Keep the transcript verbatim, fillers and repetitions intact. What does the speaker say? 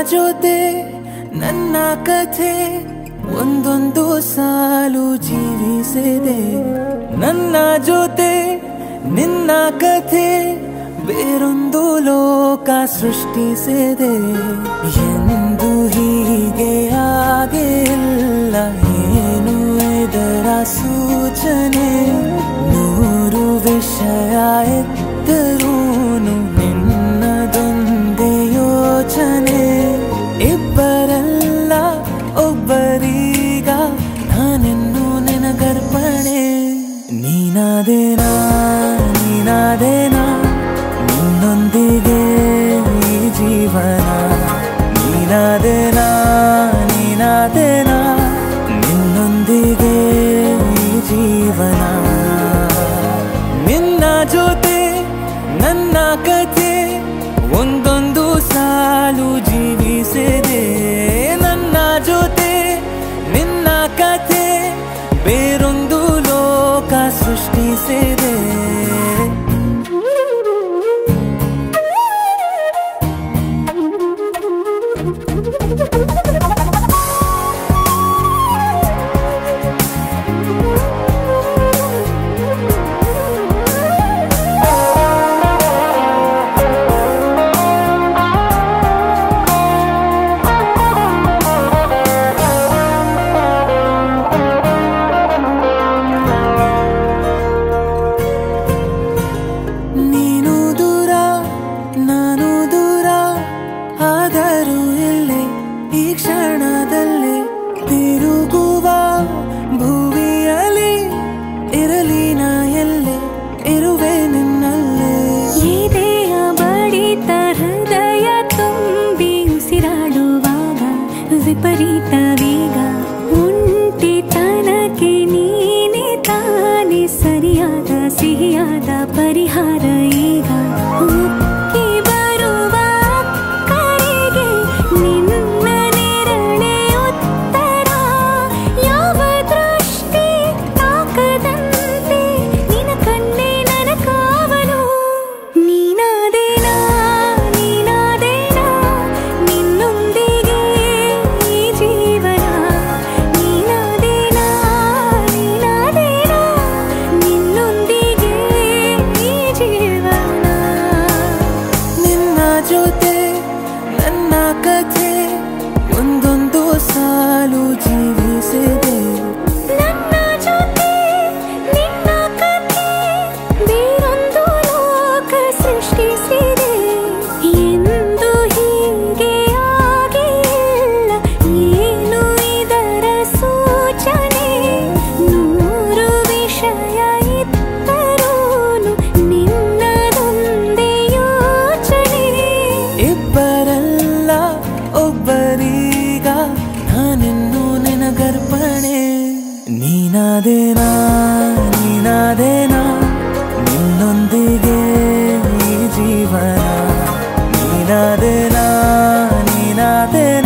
ಜೊತೆ ನನ್ನ ಕಥೆ ಒಂದೊಂದು ಸಾಲು ಜೀವಿಸಿದೆ. ನನ್ನ ಜೊತೆ ನಿನ್ನ ಕಥೆ ಬೇರೊಂದು ಲೋಕ ಸೃಷ್ಟಿಸಿದೆ. ಎಂದು ಹೀಗೆ ಆಗಿಲ್ಲ, ಏನು ಇದರ ಸೂಚನೆ? ನೂರು ವಿಷಯ ಇದ್ದರೂನು ನಿನ್ನದೊಂದೇ ಯೋಚನೆ. ಇಬ್ಬರಲ್ಲ ಒಬ್ಬರೀಗ ನಾನೆನ್ನು ನಿನಗರ್ಪಣೆ. ನೀನಾದೇನಾ ನೀನಾದೇನಾ ನಿನ್ನೊಂದಿಗೆ ಈ ಜೀವನ. ನೀನಾದೇನಾ ನೀನಾದೇನಾ ನಿನ್ನೊಂದಿಗೆ ಈ ಜೀವನ. ನಿನ್ನ ಜೊತೆ ನನ್ನ ಕಥೆ ಒಂದೊಂದು ಸಾಲು ಜೀವಿಸಿದೆ. ನನ್ನ ಜೊತೆ ನಿನ್ನ ಕಥೆ ಬೇರೊಂದು ಲೋಕ ಸೃಷ್ಟಿಸಿದೆ. ಈ ಕ್ಷಣದಲ್ಲಿ ತಿರುಗುವ ಭುವಿಯಲ್ಲಿ ಇರಲಿ ನಾ ಎಲ್ಲೆ ಇರುವೆ ನಿನ್ನಲ್ಲೇ. ಎದೆಯ ಬಡಿತ ಹೃದಯ ತುಂಬಿ ಉಸಿರಾಡುವಾಗ ವಿಪರೀತ ವೇಗ. ಒಂಟಿತನಕ್ಕೆ ನೀನೆ ತಾನೆ ಸರಿಯಾದ ಸಿಹಿಯಾದ ಪರಿಹಾರ ಈಗ. ಜೊತೆ ನನ್ನ ಕಥೆ ಒಂದೊಂದು ಸಾಲು ಜೀವಿಸಿದೆ. ನನ್ನ ಜೊತೆ ನಿನ್ನ ಕಥೆ ಬೇರೊಂದು ಲೋಕ ಸೃಷ್ಟಿಸಿದೆ. ಎಂದು ಹೀಗೆ ಆಗಿಲ್ಲ, ಏನು ಇದರ ಸೂಚನೆ? ನೂರು ವಿಷಯ ಇದ್ದರೂನು ನಿನ್ನದೊಂದೇ ಯೋಚನೆ. ಇಬ್ಬರಲ್ಲ ಒಬ್ಬರೀಗ ನಾನೆನ್ನು ನಿನಗರ್ಪಣೆ. ನೀನಾದೇನಾ ನೀನಾದೇನಾ ನಿನ್ನೊಂದಿಗೆ ಈ ಜೀವನ. ನೀನಾದೇನಾ ನೀನಾದೇನಾ